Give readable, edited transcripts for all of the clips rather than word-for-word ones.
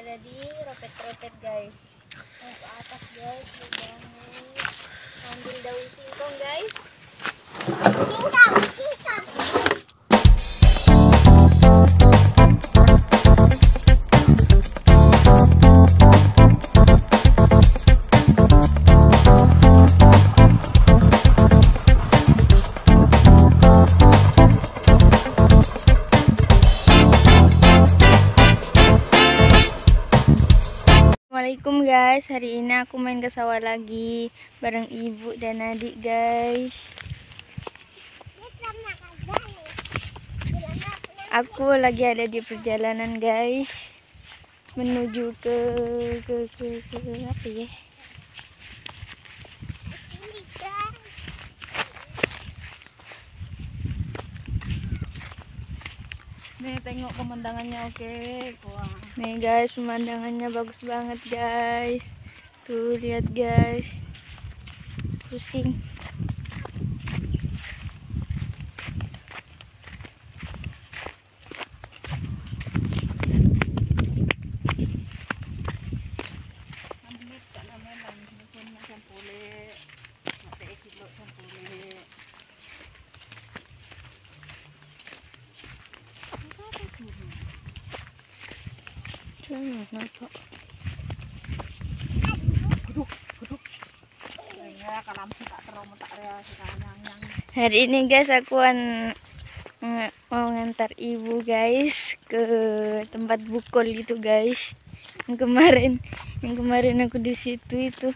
ada di ropet-ropet guys. Mau ke atas guys, mau banget. Ambil daun singkong guys. Singkong. Assalamualaikum guys, hari ini aku main ke sawah lagi bareng ibu dan adik guys. Aku lagi ada di perjalanan guys, menuju ke apa ya? Nih tengok pemandangannya, oke. Wah. Nih guys, pemandangannya bagus banget guys. Tuh lihat guys, pusing. Hari ini guys aku mau ngantar ibu guys ke tempat bukol gitu guys. Yang kemarin aku di situ itu.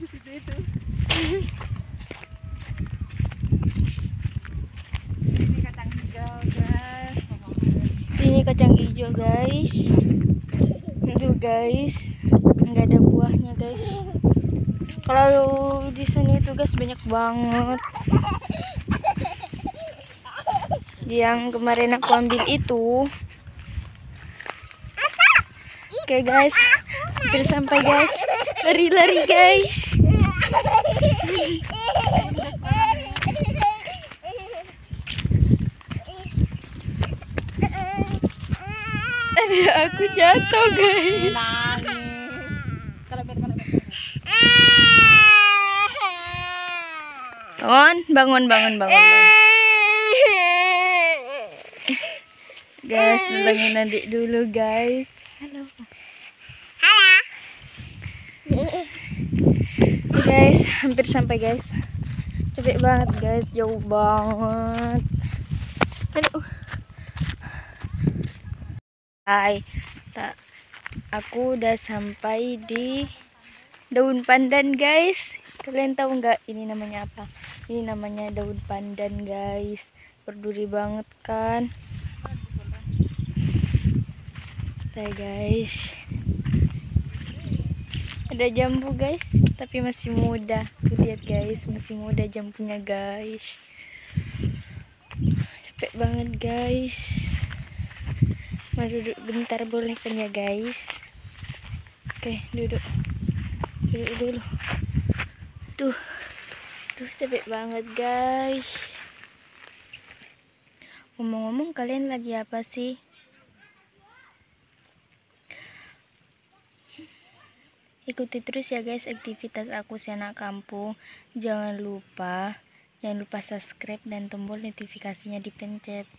Ini kacang hijau guys. Ini kacang hijau guys. Itu guys, nggak ada buahnya guys. Kalau di sini itu guys banyak banget. Yang kemarin aku ambil itu. Oke guys, hampir sampai guys. Lari-lari guys. Aduh, aku jatuh guys. Bangun. Guys, bilangin adik dulu guys. Halo. Guys, hampir sampai guys. Capek banget guys, jauh banget. Aduh. Hai, aku udah sampai di daun pandan guys. Kalian tahu nggak ini namanya apa? Ini namanya daun pandan guys. Berduri banget kan? Tuh guys. Ada jambu guys, tapi masih muda. Tuh lihat guys, masih muda jambunya guys. Capek banget guys. Mau duduk bentar boleh kan ya guys? Oke, duduk dulu. Tuh capek banget guys. Ngomong-ngomong, kalian lagi apa sih? Ikuti terus ya guys aktivitas aku si anak kampung. Jangan lupa subscribe dan tombol notifikasinya dipencet.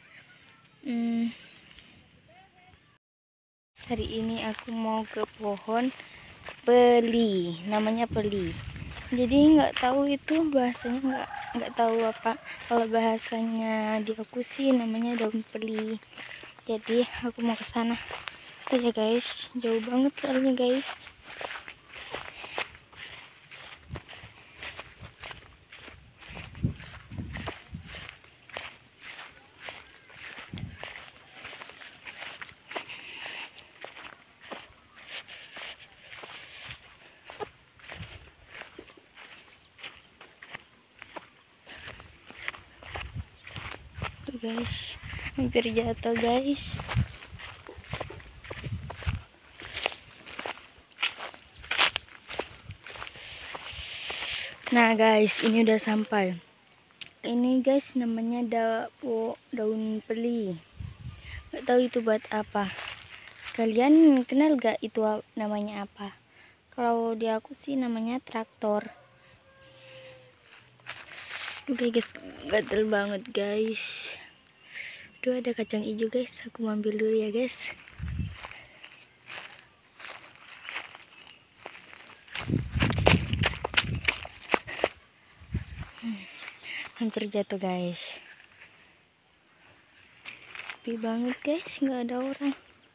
Hari ini aku mau ke pohon peli, namanya peli. Jadi nggak tahu itu bahasanya, nggak tahu apa. Kalau bahasanya di aku sih namanya daun peli. Jadi aku mau ke sana. Tuh ya guys, jauh banget soalnya guys. Guys, hampir jatuh guys. Nah guys, ini udah sampai. Ini guys namanya daun peli. Nggak tahu itu buat apa. Kalian kenal gak itu namanya apa? Kalau di aku sih namanya traktor. Oke guys, gatel banget guys. Duh, ada kacang hijau guys, aku mau ambil dulu ya guys. Hampir jatuh guys. Sepi banget guys, nggak ada orang.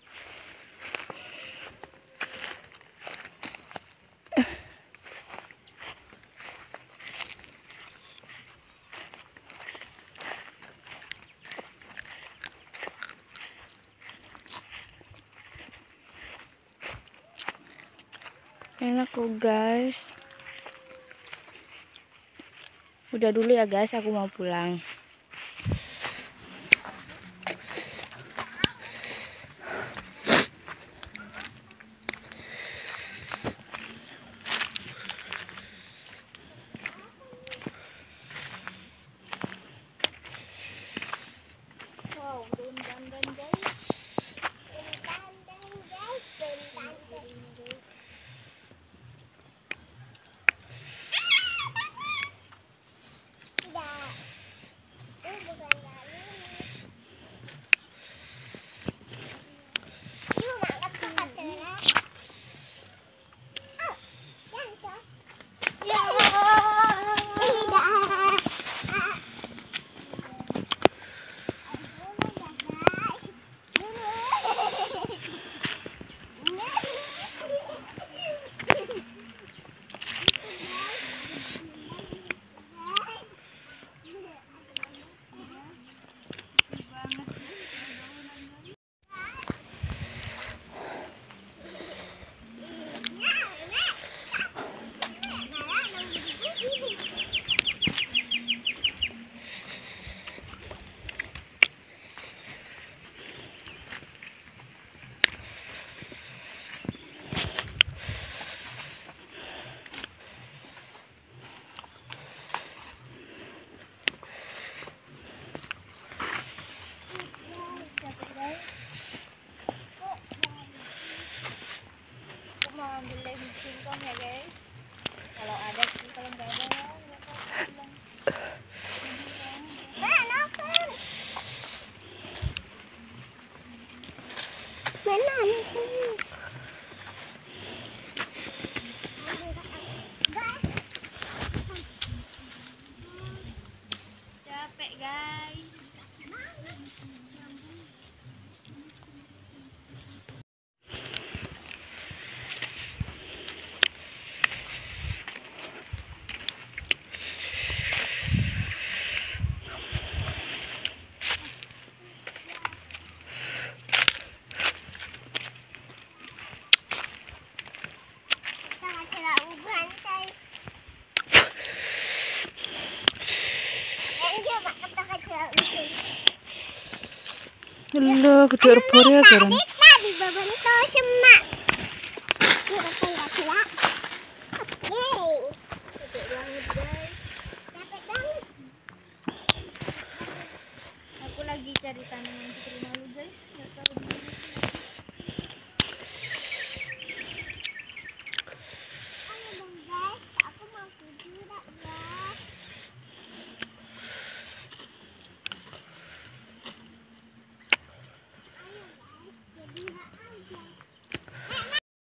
Enak kok guys. Udah dulu ya guys, aku mau pulang. Wow, belum dandan guys. Ambil lagi singkong ya guys. Kalau ada sih, kalau nggak ada ya nggak apa-apa. Capek guys. Halo, gede ya kan?